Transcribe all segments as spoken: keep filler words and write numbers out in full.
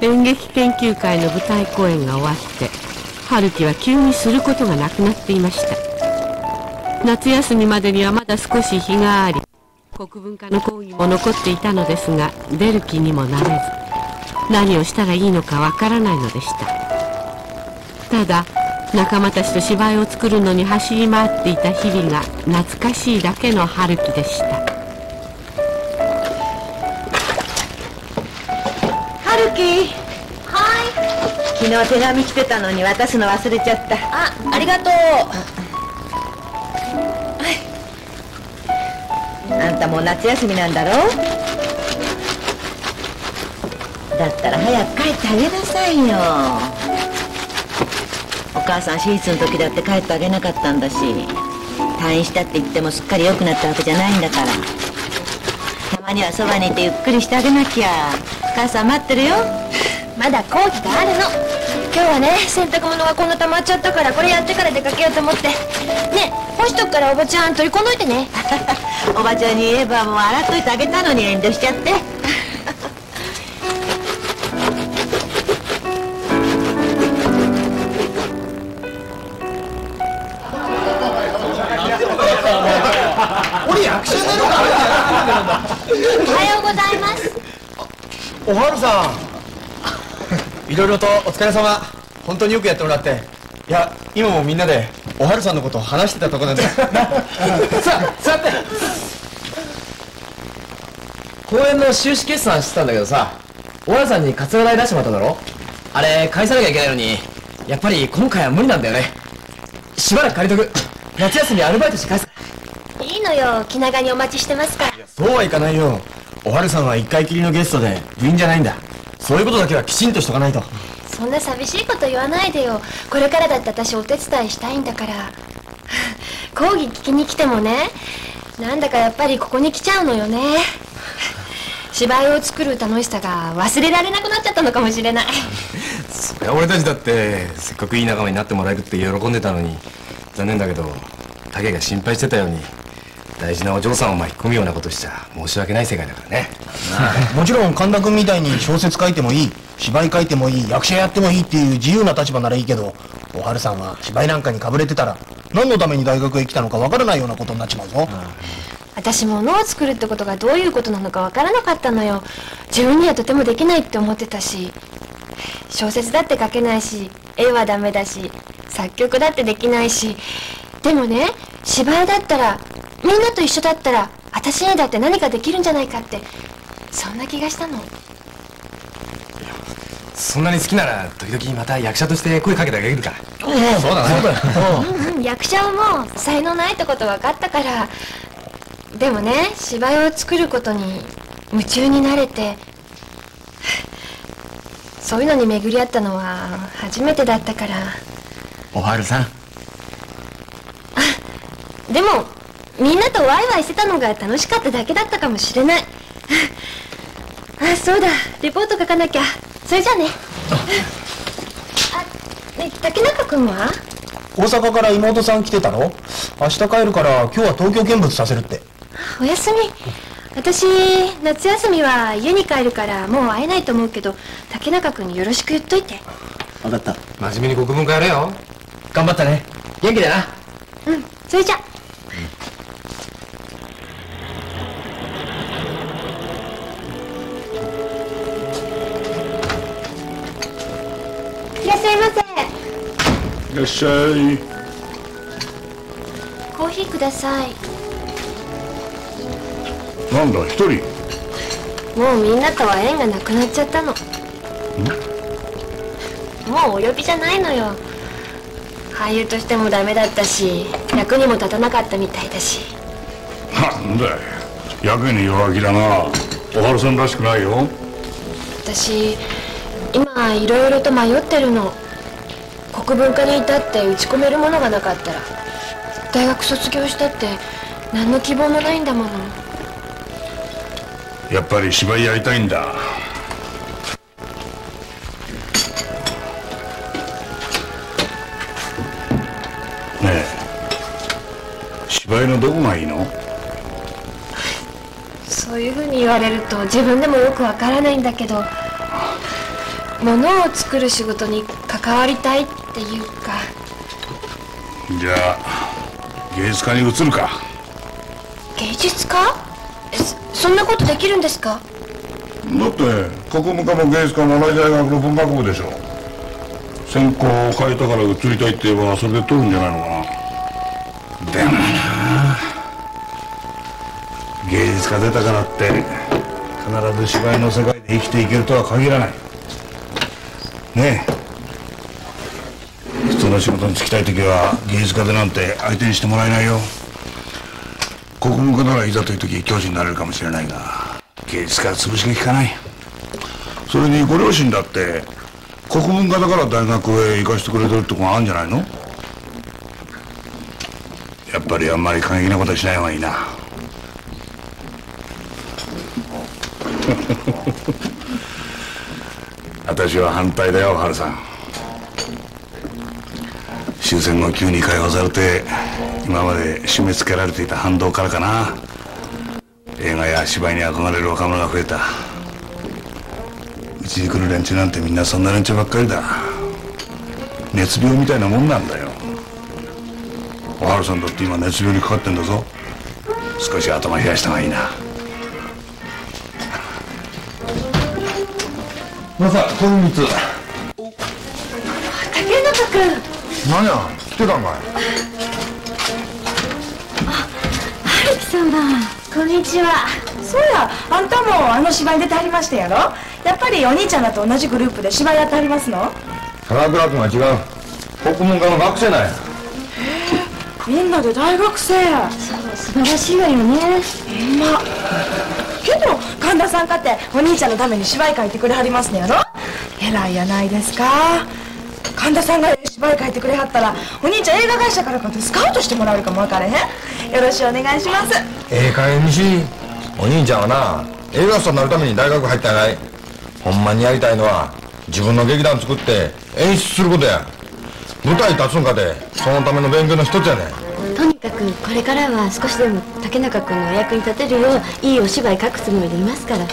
演劇研究会の舞台公演が終わって春樹は急にすることがなくなっていました。夏休みまでにはまだ少し日があり、国文化の講義も残っていたのですが、出る気にもなれず、何をしたらいいのかわからないのでした。ただ仲間たちと芝居を作るのに走り回っていた日々が懐かしいだけの春樹でした。 春樹。はい。昨日手紙来てたのに渡すの忘れちゃった。 あ、ありがとう。 あんたもう夏休みなんだろ。だったら早く帰ってあげなさいよ。お母さん手術の時だって帰ってあげなかったんだし、退院したって言ってもすっかり良くなったわけじゃないんだから、たまにはそばにいてゆっくりしてあげなきゃ。母さん待ってるよ。 まだ講義があるの。今日はね、洗濯物がこんな溜まっちゃったから、これやってから出かけようと思って。ねえ、干しとくからおばちゃん取り込んどいてね。 おばちゃんに言えばもう洗っといてあげたのに遠慮しちゃって。 俺役者なのか。 おはようございます。 おはるさん、いろいろとお疲れ様。本当によくやってもらって。いや、今もみんなでおはるさんのことを話してたとこなんだ。さあ、座って。 公演の収支決算してたんだけどさ、おはるさんにカツラ代出してもらっただろ。あれ返さなきゃいけないのに、やっぱり今回は無理なんだよね。しばらく借りとく。夏休みアルバイトして返す。 いいのよ、気長にお待ちしてますから。 そうはいかないよ。おはるさんは一回きりのゲストで部員じゃないんだ。そういうことだけはきちんとしとかないと。 そんな寂しいこと言わないでよ。これからだって私お手伝いしたいんだから。講義聞きに来てもね、なんだかやっぱりここに来ちゃうのよね。芝居を作る楽しさが忘れられなくなっちゃったのかもしれない。 そりゃ俺たちだってせっかくいい仲間になってもらえるって喜んでたのに、残念だけど武が心配してたように大事なお嬢さんを巻き込むようなことしちゃ申し訳ない世界だからね。 もちろん神田君みたいに小説書いてもいい、芝居書いてもいい、役者やってもいいっていう自由な立場ならいいけど、おはるさんは芝居なんかにかぶれてたら何のために大学へ来たのかわからないようなことになっちまうぞ。 私も物を作るってことがどういうことなのかわからなかったのよ。自分にはとてもできないって思ってたし、小説だって書けないし、絵はダメだし、作曲だってできないし、でもね、芝居だったらみんなと一緒だったら私にだって何かできるんじゃないかって、そんな気がしたの。 そんなに好きなら時々また役者として声かけてあげるから。 うん、そうだね。 うんうん、役者はもう才能ないってこと分かったから。でもね、芝居を作ることに夢中になれて、そういうのに巡り合ったのは初めてだったから。 おはるさん。 でもみんなとワイワイしてたのが楽しかっただけだったかもしれない。あ、そうだ、レポート書かなきゃ。それじゃあね。あ、ね、竹中君は？ 大阪から妹さん来てたの？明日帰るから今日は東京見物させるって。 お休み。私夏休みは家に帰るからもう会えないと思うけど、竹中君によろしく言っといて。 分かった。 真面目に国文化やれよ。 頑張ったね。元気だな。 うん、それじゃ。いらっしゃいませ。 いらっしゃい。 コーヒーください。 なんだ、一人？ もうみんなとは縁がなくなっちゃったの。もうお呼びじゃないのよ。俳優としてもダメだったし、役にも立たなかったみたいだし。 なんだよ、やけに弱気だな。おはるさんらしくないよ。 私今いろいろと迷ってるの。国文科にいたって打ち込めるものがなかったら、大学卒業したって何の希望もないんだもの。 やっぱり芝居やりたいんだ。ねえ、芝居のどこがいいの？ そういうふうに言われると自分でもよくわからないんだけど、 物を作る仕事に関わりたいっていうか。 じゃあ芸術家に移るか。 芸術家？え、そんなことできるんですか？ だって国務科も芸術科も同じ大学の文学部でしょ。専攻を変えたから移りたいって言えばそれで取るんじゃないのかな。でもな、芸術家出たからって必ず芝居の世界で生きていけるとは限らないねえ。普通の仕事に就きたい時は芸術家でなんて相手にしてもらえないよ。国務科ならいざという時教師になれるかもしれないが、芸術家は潰しが効かない。それにご両親だって国文科だから大学へ行かせてくれてるとこがあるんじゃないの。やっぱりあんまり過激なことはしない方がいいな。私は反対だよ、ハルさん。終戦後急に解放されて今まで締め付けられていた反動からかな。映画や芝居に憧れる若者が増えた。うちに来る連中なんてみんなそんな連中ばっかりだ。熱病みたいなもんなんだよ。おはるさんだって今熱病にかかってんだぞ。少し頭冷やした方がいいな。 まさこのみっつ。 竹中君。 何や来てたんかい。 春樹様、こんにちは。 そうや、あんたもあの芝居出てはりましたやろ。やっぱりお兄ちゃんらと同じグループで芝居やってはりますの。 原倉君は違う。国文科の学生なんや。 みんなで大学生。 そう、素晴らしいわよね。 ほんま。けど神田さんかってお兄ちゃんのために芝居書いてくれはりますのやろ。偉いやないですか。神田さんが芝居書いてくれはったらお兄ちゃん映画会社からかってスカウトしてもらえるかも分かれへん。よろしくお願いします。 ええ加減にし。お兄ちゃんはな映画スターになるために大学入ったんやない。ほんまにやりたいのは自分の劇団作って演出することや。舞台立つんかでそのための勉強の一つやねん。 とにかくこれからは少しでも竹中君のお役に立てるよういいお芝居書くつもりでいますから。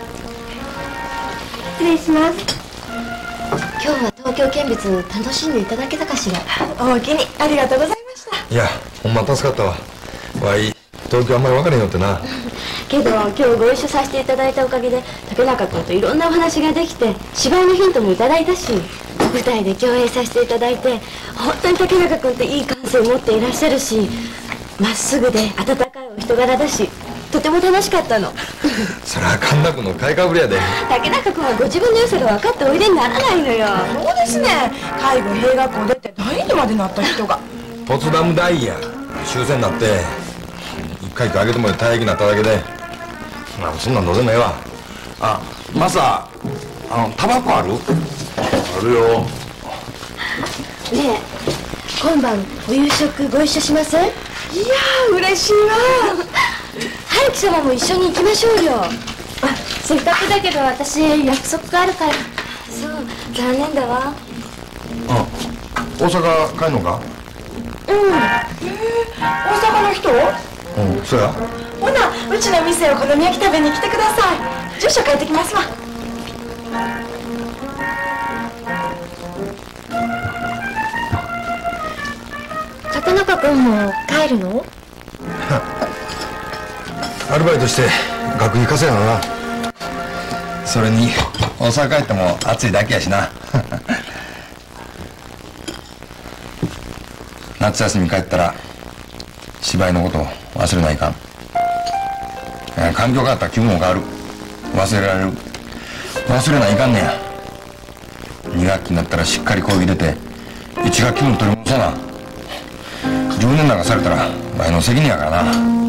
失礼します。今日は東京見物楽しんでいただけたかしら。 おおきにありがとうございました。 いやほんま助かったわ。わい東京あんまり分かれへんよってな。 けど今日ご一緒させていただいたおかげで竹中君といろんなお話ができて芝居のヒントもいただいたし、舞台で共演させていただいて本当に竹中君っていい感性を持っていらっしゃるし、まっすぐで温かいお人柄だし、とても楽しかったの。 それは神田君の買いかぶりやで。 竹中君はご自分の良さが分かっておいでにならないのよ。 そうですね。介護兵学校出て大にまでなった人がポツダム大や終戦になって一回一回上げてもらって退役になっただけで、まあそんなんどうでもええわ。あマサあのタバコある？ あるよ。 ねえ今晩お夕食ご一緒しません？いやー嬉しいわ。 春樹様も一緒に行きましょうよ。あ、せっかくだけど私約束があるから。そう、残念だわ。 あ大阪帰んのか？ うん。へえ大阪の人？ うんそうや。 ほなうちの店お好み焼き食べに来てください。住所書いてきますわ。 竹中君も帰るの？ アルバイトして学費稼いだな。それに大阪帰っても暑いだけやしな。夏休み帰ったら芝居のこと忘れないかん。環境変わったら気分も変わる。忘れられる。忘れないかんねや。に学期になったらしっかり講義出ていち学期分取り戻さな。じゅうねんなんかされたら前の責任やからな。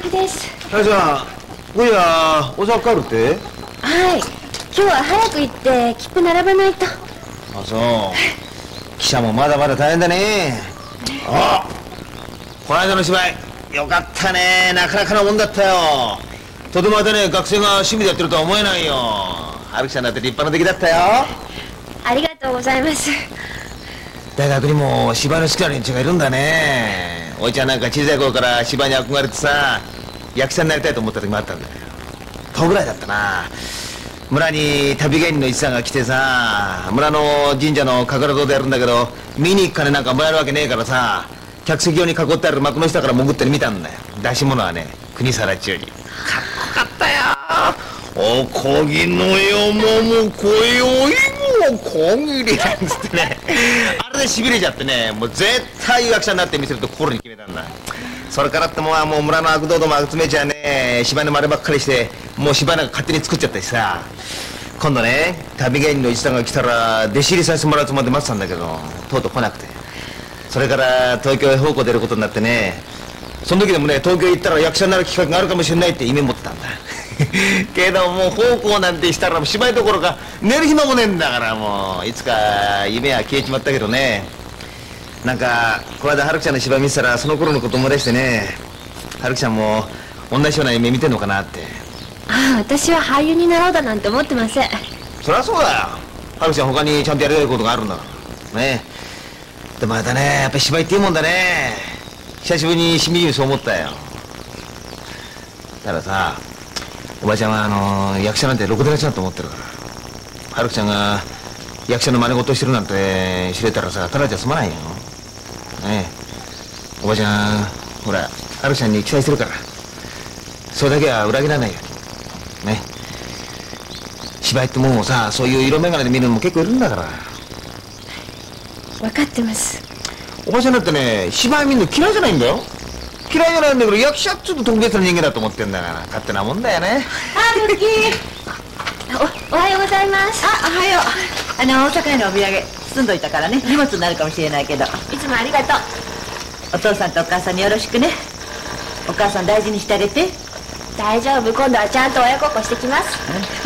木です。 あれじゃあ今夜大阪帰るって？ はい、今日は早く行って切符並ばないと。 あ、そう。記者もまだまだ大変だね。あ、この間の芝居よかったね。なかなかのもんだったよ。とてもまたね、学生が趣味でやってるとは思えないよ。春樹さんだって立派な出来だったよ。 ありがとうございます。 大学にも芝居の好きな連中がいるんだね。おいちゃんなんか小さい頃から芝居に憧れてさ、役者になりたいと思った時もあったんだよ。とうぐらいだったな。村に旅芸人の一さんが来てさ、村の神社の神楽堂でやるんだけど、見に行く金なんかもらえるわけねえからさ、客席用に囲ってある幕の下から潜って見たんだよ。出し物はね、国定中に。かっこよかったよ。おこぎのよももこよいもこぎりなんつってね、あれでしびれちゃってね、もう絶対役者になってみせると心に決めたんだ。それからってもう村の悪童ども集めちゃね、芝居の真似ばっかりして、もう芝居なんか勝手に作っちゃったしさ、今度ね、旅芸人の一さんが来たら弟子入りさせてもらうつもりで待ってたんだけど、とうとう来なくて、それから東京へ奉公出ることになってね、その時でもね、東京行ったら役者になる企画があるかもしれないって夢持ってたんだ。けどもう奉公なんてしたら芝居どころか寝る暇もねえんだから、もういつか夢は消えちまったけどね。なんかこの間春樹ちゃんの芝居見てたらその頃のこと思い出してね、春樹ちゃんも同じような夢見てんのかなって。 ああ、私は俳優になろうだなんて思ってません。 そりゃそうだよ。春樹ちゃん他にちゃんとやりたいことがあるんだからね。でもまたね、やっぱり芝居っていいもんだね。久しぶりにしみじみそう思ったよ。たださ、おばちゃんはあのー、役者なんてろくでなしだと思ってるから、春樹ちゃんが役者の真似事してるなんて知れたらさ、ただじゃ済まないよね。えおばちゃんほら春樹ちゃんに期待してるから、それだけは裏切らないようにね。芝居ってもんをさ、そういう色眼鏡で見るのも結構いるんだから。 分かってます。 おばちゃんだってね、芝居見るの嫌いじゃないんだよ。嫌いじゃないんだけど、役者っつうと特別な人間だと思ってんだから、勝手なもんだよね。 あ、ルキお、おはようございます。 あ、おはよう。あの、大阪へのお土産包んどいたからね、荷物になるかもしれないけど。 いつもありがとう。 お父さんとお母さんによろしくね。お母さん大事にしてあげて。 大丈夫、今度はちゃんと親孝行してきます。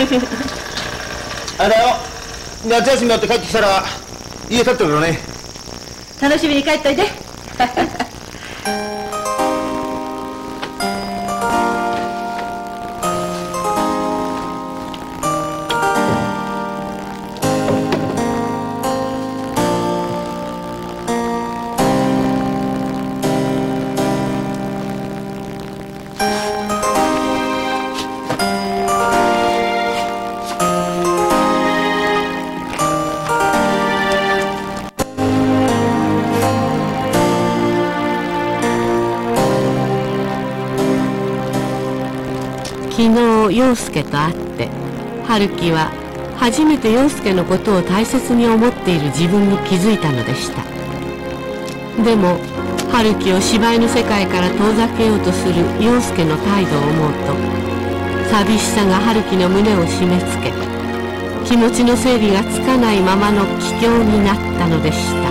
あれだよ、夏休みになって帰ってきたら家建ってるからね。 楽しみに帰っといて。 昨日陽介と会って春樹は初めて陽介のことを大切に思っている自分に気づいたのでした。でも春樹を芝居の世界から遠ざけようとする陽介の態度を思うと、寂しさが春樹の胸を締め付け、気持ちの整理がつかないままの帰郷になったのでした。